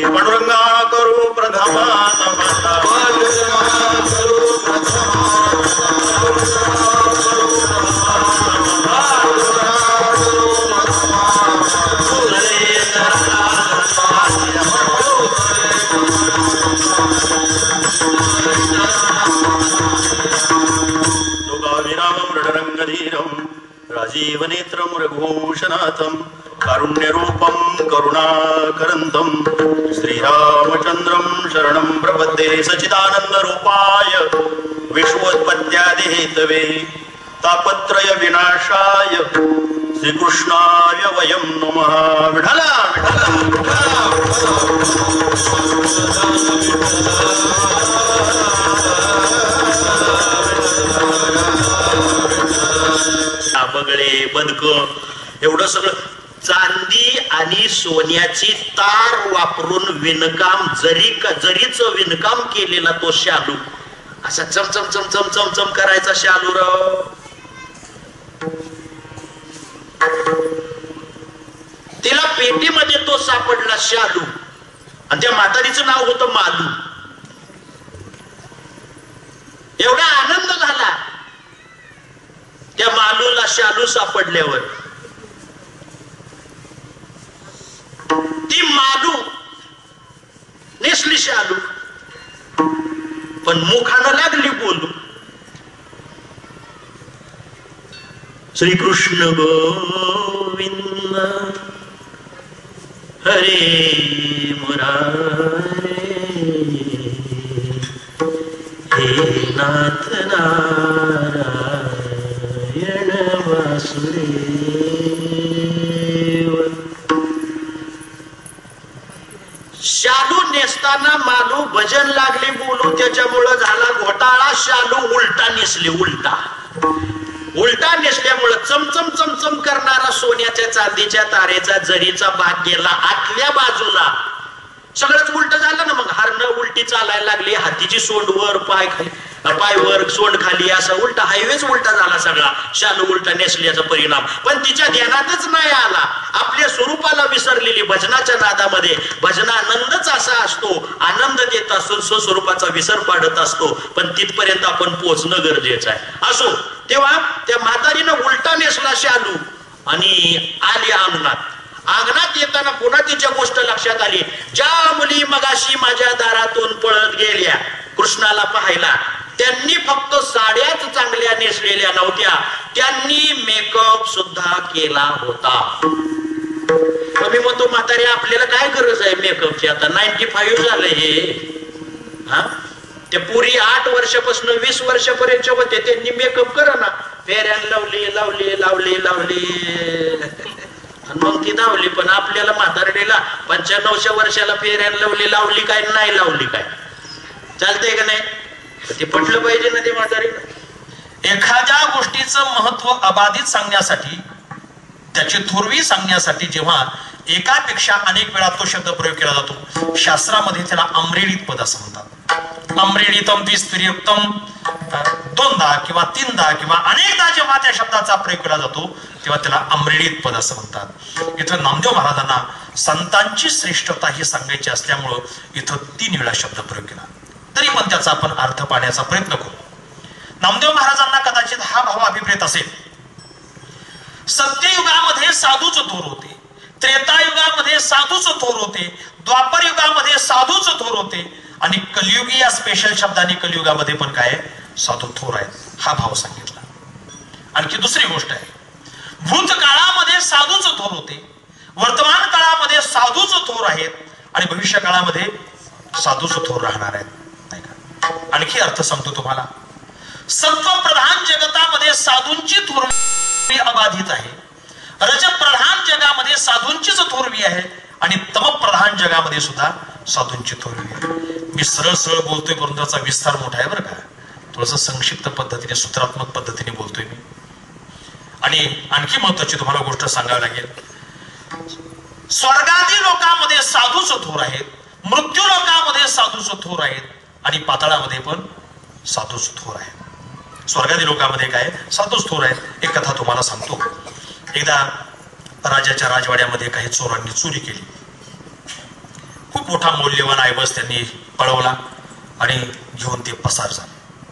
पांडुरंगा करू प्रथमा राजीवनेत्रं रघुवंशनाथं कारुण्यरूपं करुणाकरन्तं श्रीरामचन्द्रं शरणं प्रपद्ये सच्चिदानन्दरूपाय विश्वोत्पत्त्यादिहेतवे तापत्रय विनाशाय श्रीकृष्णाय वयं नमः। विठला बगळे बदक एवढं सगळं चांदी आणि सोन्याची तार वापरून विणकाम जरीचं विणकाम केलेला तो शालू असा चमचम चमचम चमचम करायचा शालू राव। तिला पेटीमध्ये तो सापडला शालू आणि त्या म्हातारीचं नाव होतं मालू। एवढा आनंद झाला त्या मालूला शालू सापडल्यावर। ती मालू नेसली शालू पण मुखानं लागली बोलू श्रीकृष्ण गोविंद हरे मुरारे हे नाथ नारायण वासुदेव। शालू नेसताना मालू भजन लागली बोलू त्याच्यामुळे झाला घोटाळा। शालू उलटा नेसली उलटा नेसल्यामुळे चमचम चमचम करणारा सोन्याच्या चांदीच्या तारेचा जरीचा भाग गेला आतल्या बाजूला। सगळंच उलट झालं ना मग। हरणं उलटी चालायला लागली, हातीची सोंड वर पाय वर सोंड खाली असा उलटा हायवेच उलटा झाला सगळा। शालू उलटा नेसल्याचा परिणाम पण तिच्या ध्यानातच नाही आला। आपल्या स्वरूपाला विसरलेली भजनाच्या नादामध्ये भजनानंदच असा असतो, आनंद देत असतो, स्वस्वरूपाचा विसर पाडत असतो पण तिथपर्यंत आपण पोहोचणं गरजेचं आहे। असो तेव्हा त्या म्हातारीनं उलटा नेसला शालू आणि आली अंगणात। अंगणात येताना पुन्हा तिच्या गोष्ट लक्षात आली। ज्या मुली मगाशी माझ्या दारातून पळत गेल्या कृष्णाला पाहायला त्यांनी फक्त साड्याच चांगल्या नेसलेल्या नव्हत्या, त्यांनी मेकअप सुद्धा केला होता। मी म्हणतो म्हातारी आपल्याला काय गरज आहे मेकअपची? आता 95 झालं हे। हा ते पुरी 8 वर्षापासून 20 वर्षापर्यंत होते त्यांनी मेकअप करा ना, फेऱ्यान लावली लावली लावली लावली मग ती धावली। पण आपल्याला म्हातारडीला 95व्या वर्षाला फेऱ्यान लावली लावली काय नाही लावली काय चालतंय का नाही? ते पटलं पाहिजे ना ते म्हातारीला। एखाद्या गोष्टीचं महत्व अबाधित सांगण्यासाठी त्याची थोरवी सांगण्यासाठी जेव्हा एकापेक्षा अनेक वेळा तो शब्द प्रयोग केला जातो शास्त्रामध्ये त्याला अम्रेडित पद असं म्हणतात। अम्रेडितम द्विस्त्रियुक्तम दोनदा किंवा तीनदा किंवा अनेकदा जेव्हा त्या शब्दाचा प्रयोग केला जातो तेव्हा त्याला अम्रेडित पद असं म्हणतात। इथं नामदेव महाराजांना संतांची श्रेष्ठता ही सांगायची असल्यामुळं इथं 3 वेळा शब्द प्रयोग केला। तरी पण त्याचा आपण अर्थ पाहण्याचा प्रयत्न करू। नामदेव महाराजांना कदाचित हा भाव अभिप्रेत असेल, सत्ययुगामध्ये साधूच थोर होते, त्रेतायुगामध्ये साधूच थोर होते, द्वापर युगामध्ये साधूच थोर होते आणि कलियुगी या स्पेशल शब्दाने कलियुगामध्ये पण काय साधू थोर आहेत हा भाव सांगितला। आणखी दुसरी गोष्ट आहे, भूतकाळामध्ये साधूच थोर होते, वर्तमान काळामध्ये साधूच थोर आहेत आणि भविष्य काळामध्ये साधूच थोर राहणार आहेत नाही का? आणखी अर्थ सांगतो तुम्हाला, सत्व प्रधान जगतामध्ये साधूंची थोरवी अबाधित आहे, रज प्रधान जगामध्ये साधूंचीच थोरवी आहे आणि तम प्रधान जगामध्ये सुद्धा साधूंची थोरवी आहे। मी सरळ सरळ बोलतोय परंतु त्याचा विस्तार मोठा आहे बरं का, थोडंसं संक्षिप्त पद्धतीने सूत्रात्मक पद्धतीने बोलतोय मी। आणि आणखी महत्वाची तुम्हाला गोष्ट सांगावी लागेल, स्वर्गादी लोकांमध्ये साधूच थोर आहेत, मृत्यू लोकांमध्ये साधूच थोर आहेत आणि पाताळामध्ये पण साधूच थोर आहेत। स्वर्गादी लोकांमध्ये काय साधूच थोर आहेत। एक कथा तुम्हाला सांगतो। एकदा राजाच्या राजवाड्यामध्ये काही चोरांनी चोरी केली, खूप खूप मोठा मौल्यवान ऐवज त्यांनी पळवला आणि घेऊन ते पसार झाले.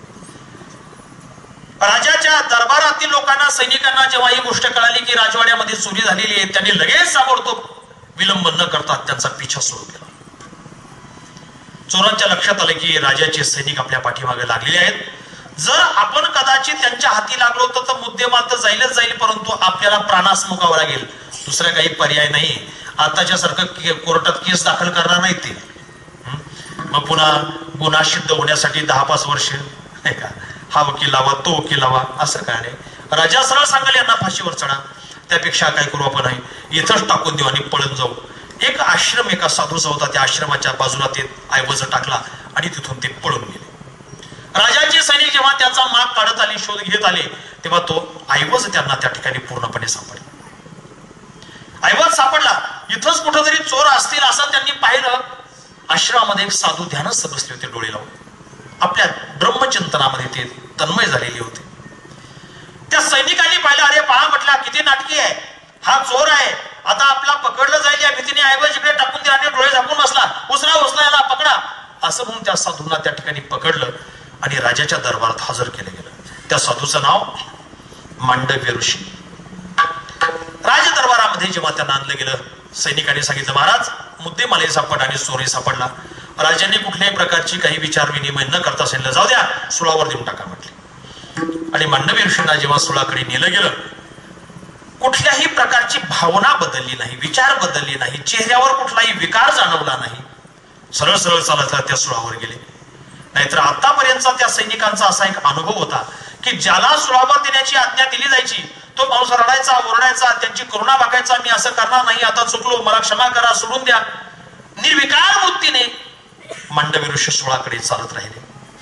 राजाच्या दरबारातील लोकांना, सैनिकांना जेव्हा ही गोष्ट कळाली की राजवाड्यामध्ये चोरी झालेली आहे, त्यांनी लगेच ताबडतोब विलंब न करता त्यांचा पिछा सुरू केला. चोरांच्या लक्षात आलं की राजाचे सैनिक आपल्या पाठीमागे लागलेले आहेत. जर आपण कदाचित त्यांच्या हाती लागलो तर मुद्देमाल तर जाईलच जाईल, परंतु आपल्याला प्राणास मुकावं लागेल. दुसरा काही पर्याय नाही. आताच्या सारखं कोर्टात केस दाखल करणार नाही ते. मग पुन्हा गुन्हा सिद्ध होण्यासाठी 10-5 वर्ष नाही का, हा वकील लावा, तो वकील लावा, असं काय नाही. राजा सरळ सांगाल यांना फाशीवर चढा, त्यापेक्षा काय करू आपण आहे, इथंच टाकून देऊ आणि पळून जाऊ. एक आश्रम एका साधूचा होता, त्या आश्रमाच्या बाजूला ते ऐवज टाकला आणि तिथून ते पळून गेले. राजाचे सैनिक जेव्हा त्याचा माग काढत आले, शोध घेत आले, तेव्हा तो ऐवज त्यांना त्या ठिकाणी पूर्णपणे सापडला. ऐवज सापडला, इथंच कुठंतरी चोर असतील असं त्यांनी पाहिलं. आश्रमामध्ये एक साधू ध्यानस्थ बसले होते, डोळे लावून आपल्या ब्रह्मचिंतनामध्ये ते तन्मय झालेले होते. त्या सैनिकांनी पाहिलं, अरे पहा म्हटला, किती नाटकी आहे, हा चोर आहे, आता आपला पकडलं जाईल या भीतीने ऐवज इकडे टाकून दिला आणि डोळे झाकून बसला. उचला याला पकडा, असं म्हणून त्या साधूंना त्या ठिकाणी पकडलं आणि राजाच्या दरबारात हजर केलं गेलं. त्या साधूचं नाव मांडव्य ऋषी. राज दरबारामध्ये जेव्हा त्यांना आणलं गेलं, सैनिकांनी सांगितलं, महाराज मुद्देमाल सापडला आणि चोरी सापडला. राजांनी कुठल्याही प्रकारची काही विचार विनिमय न करता सांगितलं, जाऊ द्या, सुळावर देऊन टाका म्हटले. आणि मांडव्य ऋषींना जेव्हा सुळाकडे नेलं गेलं, कुठल्याही प्रकारची भावना बदलली नाही, विचार बदलले नाही, चेहऱ्यावर कुठलाही विकार जाणवला नाही. सरळ सरळ चालत त्या सुळावर गेले. नाहीतर आतापर्यंतचा त्या सैनिकांचा असा एक अनुभव होता की ज्याला सुळावर देण्याची आज्ञा दिली जायची तो माणूस रडायचा, ओरडायचा, त्यांची करुणा बघायचा, मी असं करणार नाही, आता चुकलो, मला क्षमा करा, सोडून द्या. निर्विकार बुद्धीने मांडव्य ऋषी सुळाकडे चालत राहिले.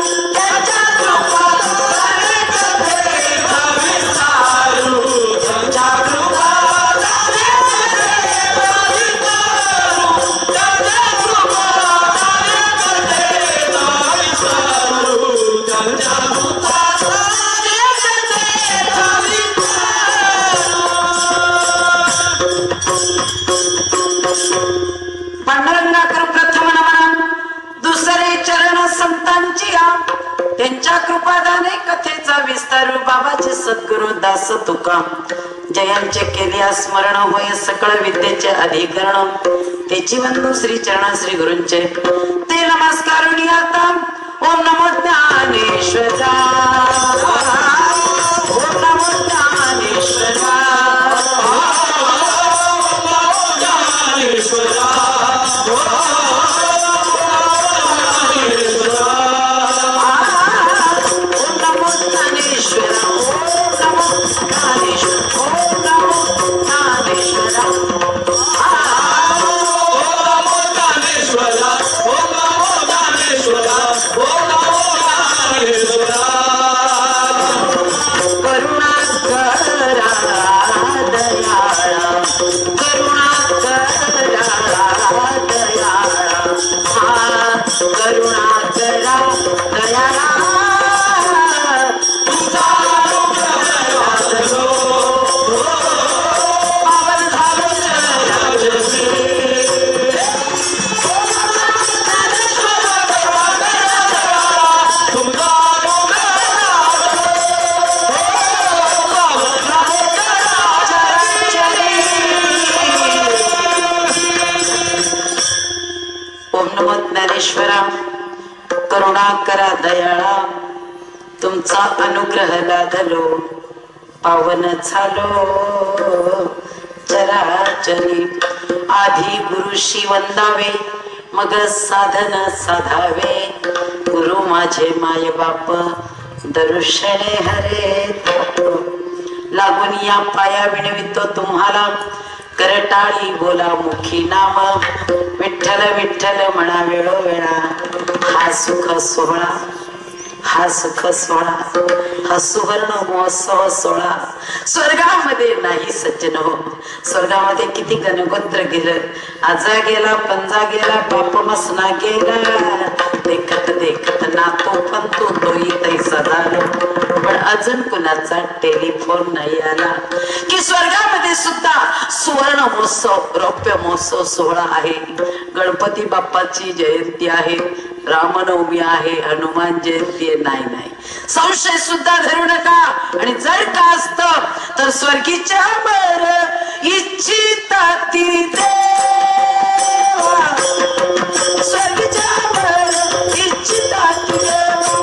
त्यांच्या कृपादाने कथेचा विस्तार बाबाचे सद्गुरु दास तुका जयांचे केले स्मरण होय सकळ विद्येचे अधिकरण त्याची वंदू श्री चरण श्री गुरूंचे ते नमस्कारुणी आता. ओम नमो ज्ञानेश्वरा, ओम नमो ज्ञानेश्वरा, करुणाकरा दयाळा तुमचा अनुग्रह लादलो पावन झालो चराचरी. आधी गुरुशी वंदावे मग साधन साधावे गुरु माझे माय बाप दर्शने हरे लागून या पाया विणवितो तुम्हाला करटाळी बोला मुखी नाम विठ्ठल विठ्ठल म्हणा वेळोवेळा. हा सुख सोहळा, हा सुख सोहळा, हा सुवर्ण महोत्सव सोहळा स्वर्गामध्ये नाही सज्जन हो. स्वर्गामध्ये किती गणगोत्र गेलं, आजा गेला, पंजा गेला, बाप मसना गेला, देखत देखत नातो पण तोही तैसा झालो, पण अजून कुणाचा टेलिफोन नाही आला. की स्वर्गामध्ये सुद्धा सुवर्ण महोत्सव, रौप्य महोत्सव सोहळा आहे. गणपती बाप्पाची जयंती आहे, रामनवमी आहे, हनुमान जयंती आहे. नाही, संशय सुद्धा धरू नका. आणि जर का असत तर स्वर्गीच्या बर इच्छिता ती देवा, स्वर्गीच्या बर इच्छिता ती देवा.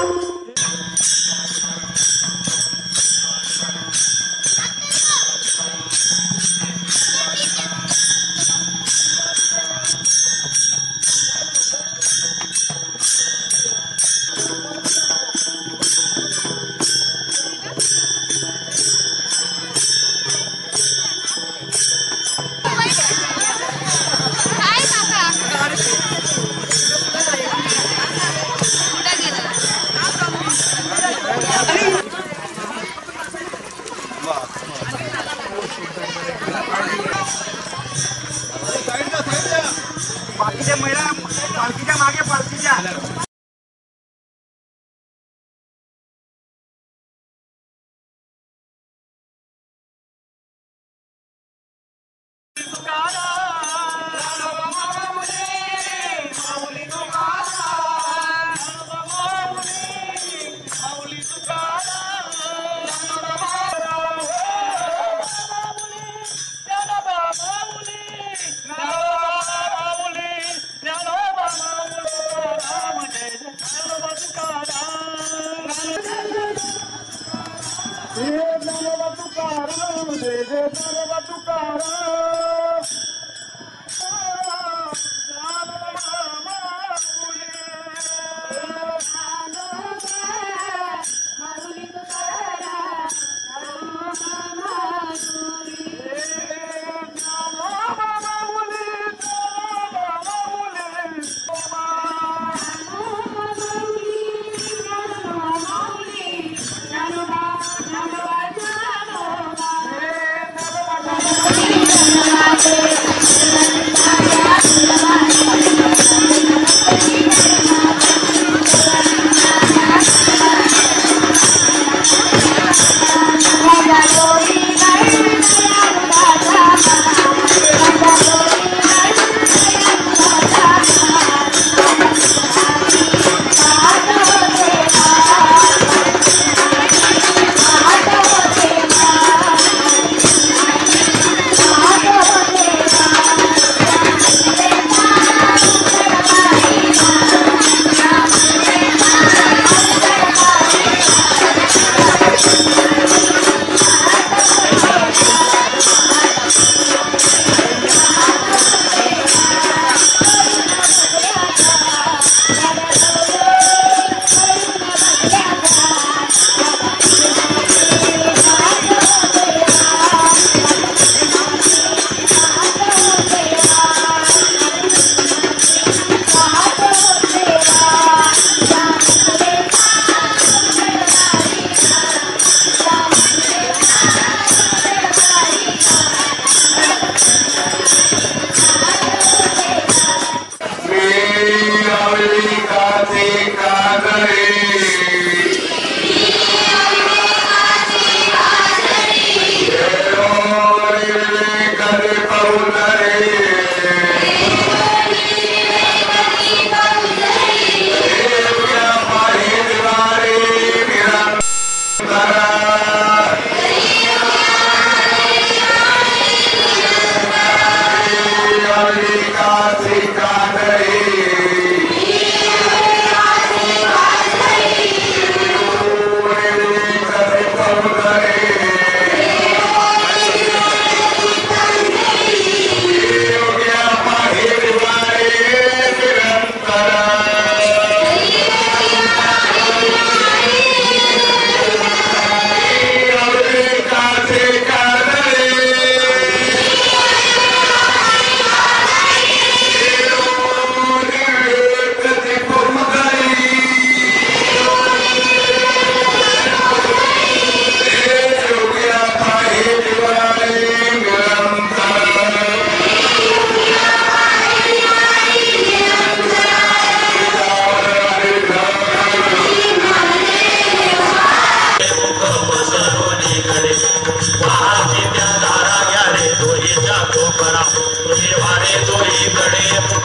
पालखीच्या महिला पालखीच्या मागे पालखीच्या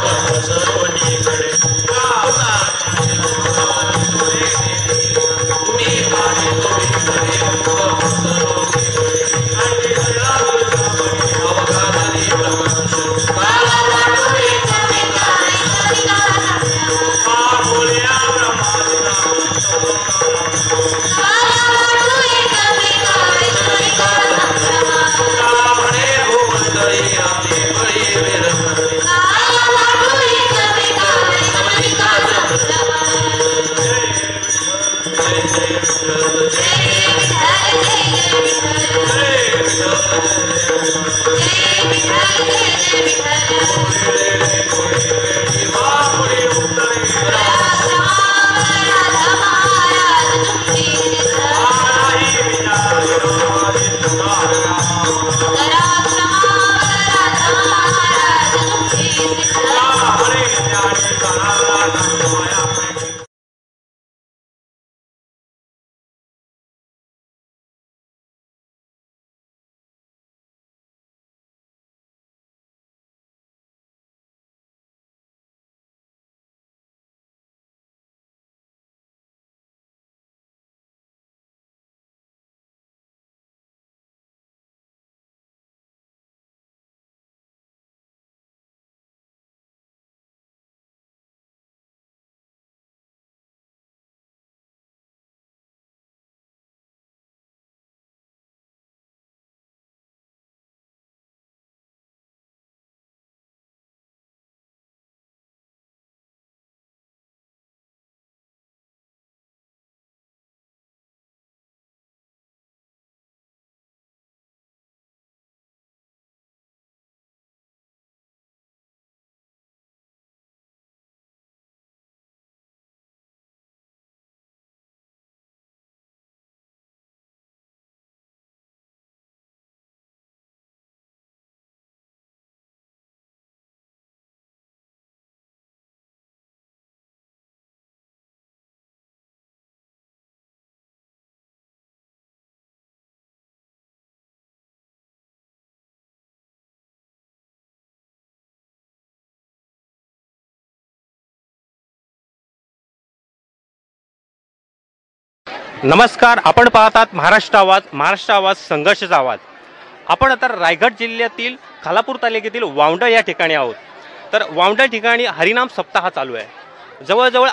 नमस्कार, आपण पाहतात महाराष्ट्र आवाज संघर्षाचा आवाज. आपण आता रायगड जिल्ह्यातील खालापूर तालुक्यातील वावंड या ठिकाणी आहोत. तर वावंड ठिकाणी हरिनाम सप्ताह चालू आहे. जवळजवळ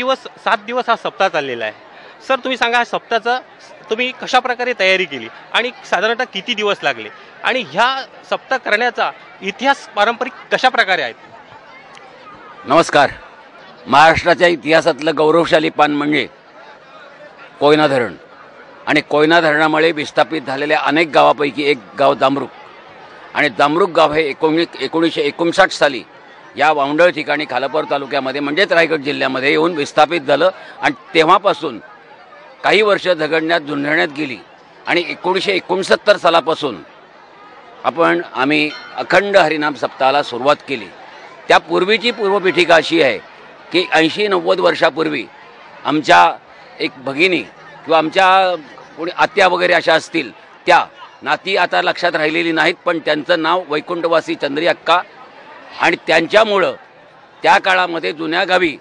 7 दिवस हा सप्ताह चाललेला आहे. सर, तुम्ही सांगा, हा सप्ताहाचा तुम्ही कशा प्रकारे तयारी केली आणि साधारणतः किती दिवस लागले आणि ह्या सप्ताह करण्याचा इतिहास पारंपरिक कशा प्रकारे आहेत? नमस्कार. महाराष्ट्राच्या इतिहासातलं गौरवशाली पान म्हणजे कोयना धरण आणि कोयना धरणामुळे विस्थापित झालेल्या अनेक गावापैकी एक गाव दामरुक आणि दामरुक गाव हे 1959 साली या वावंडळ ठिकाणी खालापूर तालुक्यामध्ये म्हणजेच रायगड जिल्ह्यामध्ये येऊन विस्थापित झालं आणि तेव्हापासून काही वर्ष झुंजण्यात गेली आणि 1969 सालापासून आम्ही अखंड हरिनाम सप्ताहाला सुरुवात केली. त्यापूर्वीची पूर्वपीठिका अशी आहे की 80-90 वर्षापूर्वी आमच्या एक भगिनी किंवा आमच्या कोणी आत्या वगैरे अशा असतील, त्या नाती आता लक्षात राहिलेली नाहीत, पण त्यांचं नाव वैकुंठवासी चंद्री अक्का आणि त्यांच्यामुळं त्या काळामध्ये जुन्या गावी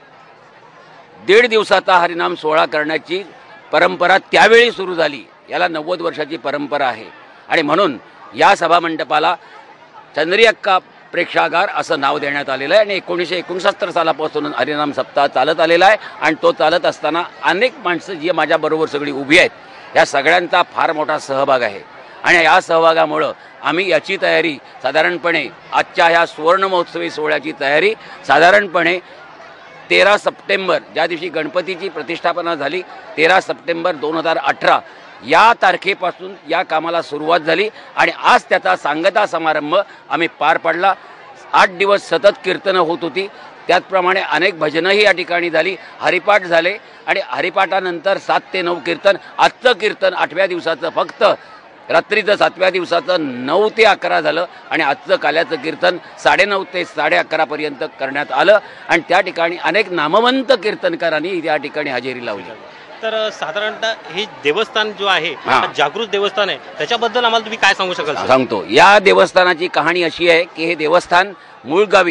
1.5 दिवसाचा हरिनाम सोहळा करण्याची परंपरा त्यावेळी सुरू झाली. याला 90 वर्षाची परंपरा आहे आणि म्हणून या सभामंडपाला चंद्री अक्का प्रेक्षागार असं नाव देण्यात आलेलं आहे. आणि 1969 सालापासून हरिनाम सप्ताह चालत आलेला आहे आणि तो चालत असताना अनेक माणसं जी माझ्याबरोबर सगळी उभी आहेत, या सगळ्यांचा फार मोठा सहभाग आहे. आणि या सहभागामुळं आम्ही याची तयारी साधारणपणे आजच्या ह्या सुवर्ण महोत्सवी सोहळ्याची तयारी साधारणपणे 13 सप्टेंबर, ज्या दिवशी गणपतीची प्रतिष्ठापना झाली, 13 सप्टेंबर 2018 या तारखेपासून या कामाला सुरुवात झाली आणि आज त्याचा सांगता समारंभ आम्ही पार पडला. 8 दिवस सतत कीर्तनं होत होती. त्याचप्रमाणे अनेक भजनंही या ठिकाणी झाली, हरिपाठ झाले आणि हरिपाठानंतर 7 ते 9 कीर्तन. आजचं कीर्तन 8व्या दिवसाचं फक्त रात्रीचं 7व्या दिवसाचं 9 ते 11 झालं आणि आजचं काल्याचं कीर्तन 9:30 ते 11:30 पर्यंत करण्यात आलं आणि त्या ठिकाणी अनेक नामवंत कीर्तनकारांनी या ठिकाणी हजेरी लावली. तर साधारणतः हे देवस्थान जो आहे, जागृत देवस्थान आहे, त्याच्याबद्दल आम्हाला तुम्ही काय सांगू शकाल? सांगतो. या देवस्थानाची कहाणी अशी आहे की हे देवस्थान मूळ गावी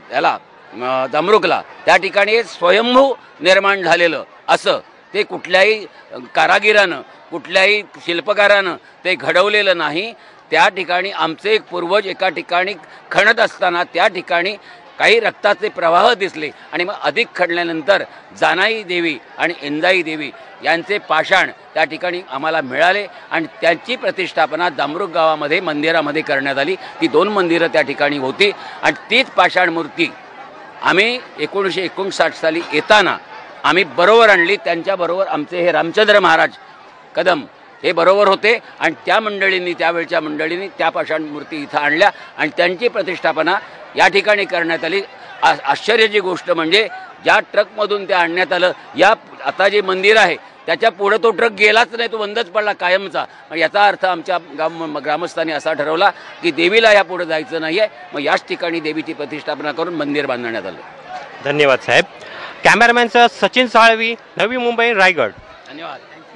याला जमरुकला त्या ठिकाणी स्वयंभू निर्माण झालेलं असं ते कुठल्याही कारागिरानं कुठल्याही शिल्पकारानं ते घडवलेलं नाही. त्या ठिकाणी आमचे एक पूर्वज एका ठिकाणी खणत असताना त्या ठिकाणी काही रक्ताचे प्रवाह दिसले आणि मग अधिक खणल्यानंतर जानाई देवी आणि इंदाई देवी यांचे पाषाण त्या ठिकाणी आम्हाला मिळाले आणि त्यांची प्रतिष्ठापना जामरुक गावामध्ये मंदिरामध्ये करण्यात आली. ती 2 मंदिरं त्या ठिकाणी होती आणि तीच पाषाण मूर्ती आम्ही 1959 साली येताना आम्ही बरोबर आणली. त्यांच्याबरोबर आमचे हे रामचंद्र महाराज कदम हे बरोबर होते आणि त्या मंडळींनी त्यावेळच्या मंडळींनी त्या पाषाण मूर्ती इथं आणल्या आणि त्यांची प्रतिष्ठापना या ठिकाणी करण्यात आली. आश्चर्याची गोष्ट म्हणजे ज्या ट्रकमधून ते आणण्यात आलं या आता जे मंदिर आहे त्याच्या पुढं तो ट्रक गेलाच नाही, तो बंदच पडला कायमचा. याचा अर्थ आमच्या ग्रामस्थांनी असा ठरवला की देवीला या पुढे जायचं नाही आहे. मग याच ठिकाणी देवीची प्रतिष्ठापना करून मंदिर बांधण्यात आलं. धन्यवाद साहेब. कॅमेरामॅन सचिन साळवी, नवी मुंबई, रायगड. धन्यवाद.